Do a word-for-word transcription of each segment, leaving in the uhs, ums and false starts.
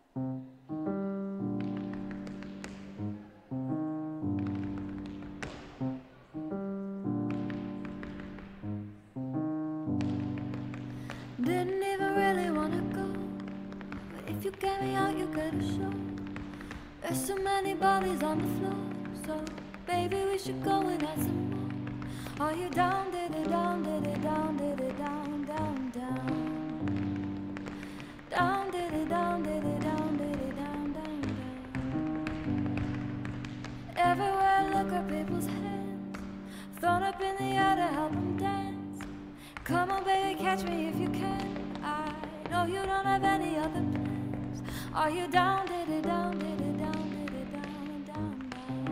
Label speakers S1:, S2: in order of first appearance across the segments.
S1: Didn't even really wanna go, but if you get me out, you get a show. There's so many bodies on the floor, so baby, we should go and have some more. Are you down, did it, down, did it, down, did it, down, down, down. Down, did it, down, did it, down, did it, down, down, down. Everywhere I look are people's hands, thrown up in the air to help them dance. Come on, baby, catch me if you can. I know you don't have any other plans. Are you down, did it, down, did it, down, did it, down, down,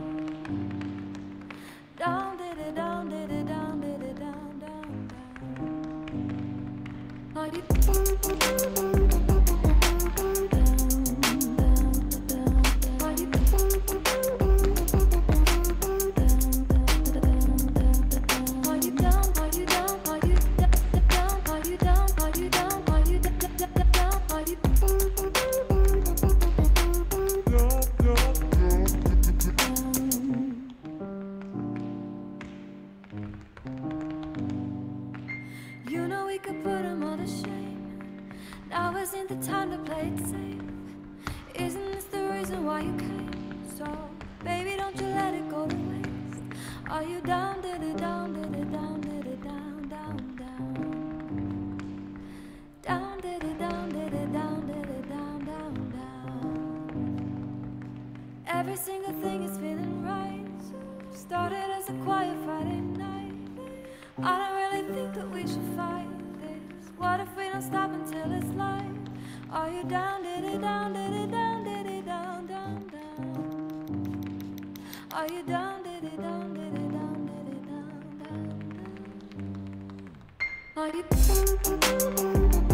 S1: down. Down, did it, down, did it, down, did it, down, down, down. Are you the time to play it safe? Isn't this the reason why you came? So, baby, don't you let it go to waste. Are you down, did it, down, did it, down, did it, down, down, down. Down, did it, down, did it, down, did it, down, down, down. Every single thing is feeling right. Started as a quiet Friday night. I don't really think that we should fight this. What if we don't stop until it's light? Are you down, did it, down, did it, down, did it, down, down, down. Are you down, did it, down, did it, down, did it, down, down, down. Are you